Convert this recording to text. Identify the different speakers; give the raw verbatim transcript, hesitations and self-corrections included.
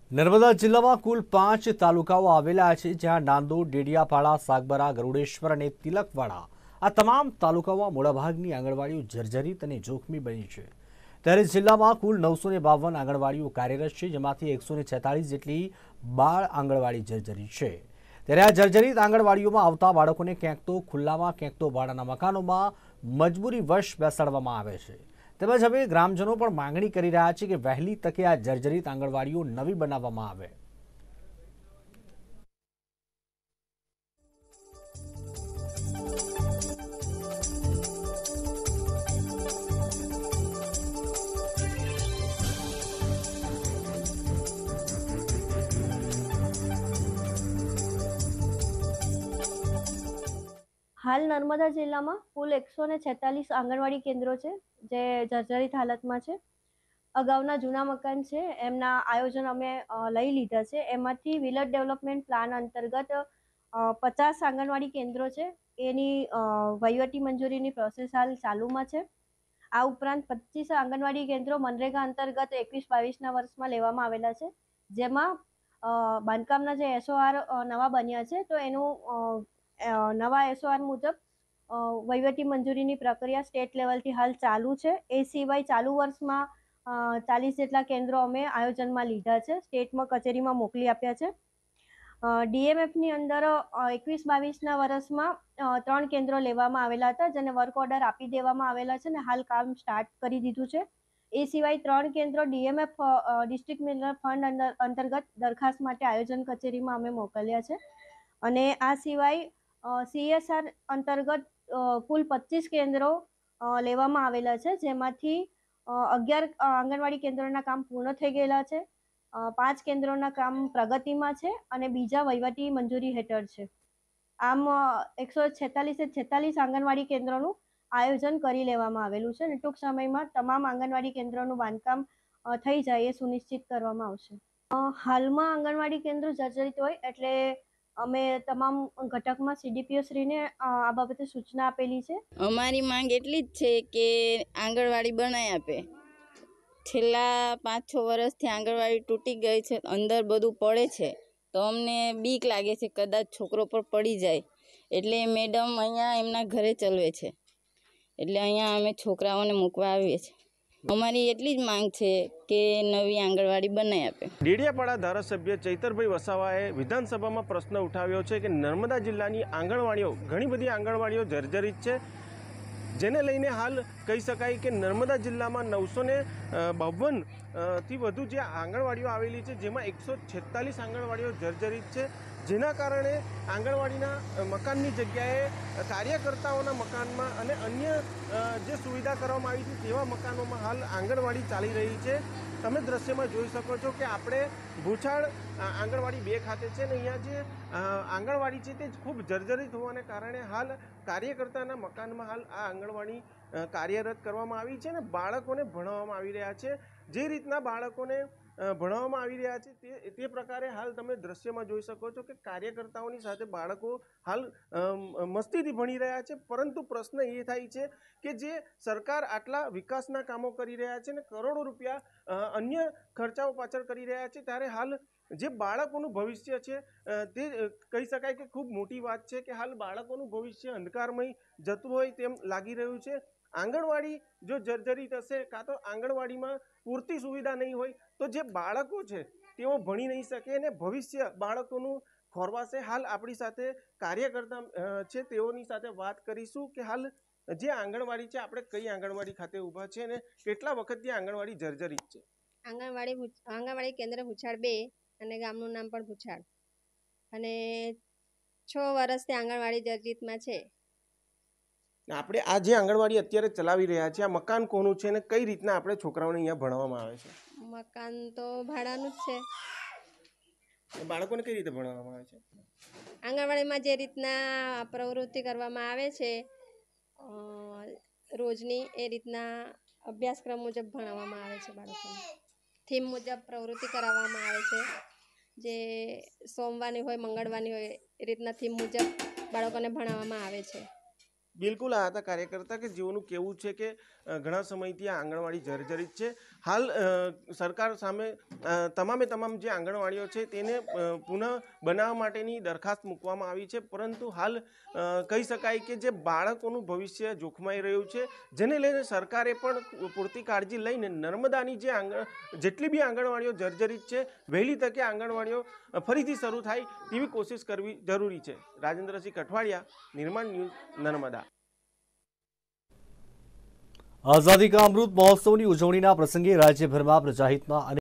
Speaker 1: નર્મદા જિલ્લામાં કુલ પાંચ તાલુકાઓ આવેલા છે, જ્યાં નાંદોદ, ડેડિયાપાડા, સાગબારા, ગરુડેશ્વર અને તિલકવાડા આ તમામ તાલુકાઓમાં મોટાભાગની આંગણવાડીઓ જર્જરિત અને જોખમી બની છે। ત્યારે જિલ્લામાં કુલ નવસો ને બાવન આંગણવાડીઓ કાર્યરત છે, જેમાંથી એકસો ને છેતાલીસ જેટલી બાળ આંગણવાડી જર્જરિત છે। ત્યારે આ જર્જરિત આંગણવાડીઓમાં આવતા બાળકોને ક્યાંક તો ખુલ્લામાં, ક્યાંક તો ભાડાના મકાનોમાં મજબૂરીવશ બેસાડવામાં આવે છે। તેમજ હવે ગ્રામજનો પણ માંગણી કરી રહ્યા છે કે વહેલી તકે આ જર્જરિત આંગણવાડીઓ નવી બનાવવામાં આવે।
Speaker 2: हाल नर्मदा जिल्ला में कुल एक सौ छेतालीस आंगणवाड़ी केन्द्रों है जे जर्जरित हालत में है। अगाउना जूना मकान है एमना आयोजन अमे लई लीधा है। एमांथी विलेज डेवलपमेंट प्लान अंतर्गत पचास आंगणवाड़ी केन्द्रों है एनी वहीवटी मंजूरीनी प्रोसेस हाल चालू में है। आ उपरांत पच्चीस आंगणवाड़ी केन्द्रों मनरेगा अंतर्गत एकवीस बावीसना वर्षमां लेवामां आवेला छे, जेमां बांधकामना जे एसओआर नवा बन्या छे तो एनुं नवा एसओआर मुजब वहीवटी मंजूरीनी प्रक्रिया स्टेट लेवलथी हाल चालू है। ए सिवाय चालू वर्ष में चालीस जेटला केन्द्रों अमे आयोजन में लीधा है, स्टेट में कचेरी में मोकली आप्या छे। डीएमएफनी अंदर एकवीस बावीसना वर्षमां त्रण केन्द्रों लेवामां आवेला हता, जेने वर्क ऑर्डर आपी देवामां आवेला छे ने हाल काम स्टार्ट करी दीधुं छे। ए सिवाय त्रण केन्द्रों डीएमएफ डिस्ट्रिक्ट मिनरल फंड अंतर्गत दरखास्त माटे आयोजन कचेरी में अमे मोकल्या छे। अने आ सिवाय सीएसआर अंतर्गत कुल पच्चीस केन्द्रों लेवामां आवेला छे, जेमांथी अगियार आंगणवाड़ी केन्द्रोना काम पूर्ण थई गयेला छे, पांच केन्द्रोना काम प्रगतिमां छे अने बीजा वहीवटी मंजूरी हेठळ छे। आम एक सौ छेतालीस छेतालीस आंगणवाड़ी केन्द्रोनुं आयोजन करी लेवामां आवेलुं छे अने टूंक समयमां तमाम आंगणवाड़ी केन्द्रोनुं बांधकाम थई जाय ए सुनिश्चित करवामां आवशे। हालमां आंगणवाड़ी केन्द्र जर्जरित होय एटले अमे तमाम घटक में सीडीपीओ श्री ने आ बाबते सूचना आपेली है।
Speaker 3: अमारी मांग एटली ज छे के आंगणवाड़ी बनाई आपे। छेल्ला पांच छ वर्षथी आंगणवाड़ी तूटी गई है, अंदर बधुं पड़े छे तो अमने बीक लागे छे कदाच छोकरो पर पड़ी जाए, एटले मेडम अहींया एमना घरे चलवे छे, एटले अहींया अमे छोकराओने मूकवा आवीए छे। अमारी एटली ज मांग छे के नवी आंगणवाड़ी बनाई आपे।
Speaker 4: डेडियापाड़ा धारासभ्य चैतरभाई वसावाए विधानसभा में प्रश्न उठाव्यो छे कि नर्मदा जिल्लानी आंगणवाड़ीओ घणी बधी आंगणवाड़ीओ जर्जरित छे, जेने लईने हाल कही शकाय कि नर्मदा जिल्ला में नवसो ने बावन थी वधु जे आंगणवाड़ीओ आवेली छे, जेमां एक सौ छेतालीस आंगणवाड़ीओ जर्जरित छे, जेना कारणे आंगणवाड़ीना मकाननी जग्याए कार्यकर्ताओना मकानमा अने अन्य जे सुविधा करवामां आवी छे तेवा मकानोमां हाल आंगणवाड़ी चाली रही छे। તમે દ્રશ્યમાં જોઈ શકો છો કે આપણે ભૂછાડ આંગણવાડી બે ખાતે છે ને અહીંયા જે આંગણવાડી છે તે ખૂબ જર્જરિત હોવાને કારણે હાલ કાર્યકર્તાના મકાનમાં હાલ આ આંગણવાડી કાર્યરત કરવામાં આવી છે ને બાળકોને ભણાવવામાં આવી રહ્યા છે। જે રીતના બાળકોને ભણાવવામાં આવી રહ્યા છે તે તે પ્રકારે હાલ તમે દ્રશ્યમાં જોઈ શકો છો કે કાર્યકર્તાઓની સાથે બાળકો હાલ મસ્તીથી ભણી રહ્યા છે। પરંતુ પ્રશ્ન એ થાય છે કે જે સરકાર આટલા વિકાસના કામો કરી રહ્યા છે ને કરોડો રૂપિયા अन्य खर्चाओ पाचड़ करी रह्या छे, त्यारे हाल जे बाळकोनुं भविष्य छे ते कही शकाय कि खूब मोटी वात छे कि हाल बाळकोनुं भविष्य अंधकारमय जतुं होय तेम लागी रह्युं छे। आंगणवाड़ी जो जर्जरित हशे कां तो आंगणवाड़ीमां पूरती सुविधा नहीं होय तो जे बाळको छे तेओ भणी नहीं शके अने भविष्य बाळकोनुं खोरवाशे। हाल आपणी साथे कार्यकर्ता छे तेओनी साथे वात करीशुं कि हाल जे आंगणवाड़ी छे आपणे कई आंगणवाड़ी खाते ऊभा छे ने केटला वखतथी आंगणवाड़ी जर्जरित छे।
Speaker 5: आंगणवाड़ी आंगणवाड़ी केन्द्र भूछाड़ बे अने गामनुं नाम पण भूछाड़ अने छ वर्षथी आंगणवाड़ी जर्जरित में छे।
Speaker 4: આપણે આ જે આંગણવાડી અત્યારે ચલાવી રહ્યા છે આ મકાન કોનું છે ને કઈ રીતના આપણે છોકરાઓને અહીંયા ભણાવવામાં આવે છે?
Speaker 5: મકાન તો ભાડાનું જ છે।
Speaker 4: બાળકોને કઈ રીતે ભણાવવામાં આવે છે?
Speaker 5: આંગણવાડીમાં જે રીતના પ્રવૃત્તિ કરવામાં આવે છે રોજની એ રીતના અભ્યાસક્રમ મુજબ ભણાવવામાં આવે છે। બાળકોને થીમ મુજબ પ્રવૃત્તિ કરાવવામાં આવે છે, જે સોમવારની હોય મંગળવારની હોય એ રીતના થીમ મુજબ બાળકોને ભણાવવામાં આવે છે।
Speaker 4: બિલકુલ આ હતા કાર્યકર્તા કે જેઓનું કહેવું છે કે અ, ઘણા સમયથી આ આંગણવાડી જર્જરિત છે. હાલ અ, સરકાર સામે અ, તમામે તમામ જે આંગણવાડીઓ છે તેને અ, પુનઃ બનાવવા માટેની દરખાસ્ત મૂકવામાં આવી છે, પરંતુ હાલ અ, કહી શકાય કે જે બાળકોનું ભવિષ્ય જોખમાઈ રહ્યું છે, જેને લઈને સરકારે પણ પૂરતી કાળજી લઈને નર્મદાની જે આંગણ જેટલી બી આંગણવાડીઓ જર્જરિત છે વહેલી તકે આંગણવાડીઓ અ, ફરીથી શરૂ થાય તેવી કોશિશ કરવી જરૂરી છે. રાજેન્દ્રસિંહ કઠવાડિયા, નિર્માણ ન્યૂઝ, નર્મદા.
Speaker 1: આઝાદી કા અમૃત મહોત્સવની ઉજવણીના પ્રસંગે રાજ્યભરમાં પ્રજાહિતના